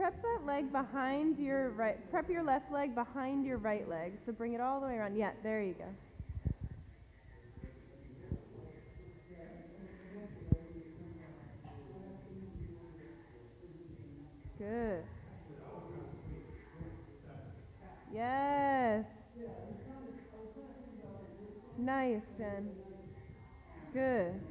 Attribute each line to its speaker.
Speaker 1: prep that leg behind your right, prep your left leg behind your right leg. So bring it all the way around. Yeah, there you go. Good. Yes. Nice, Jen. Good.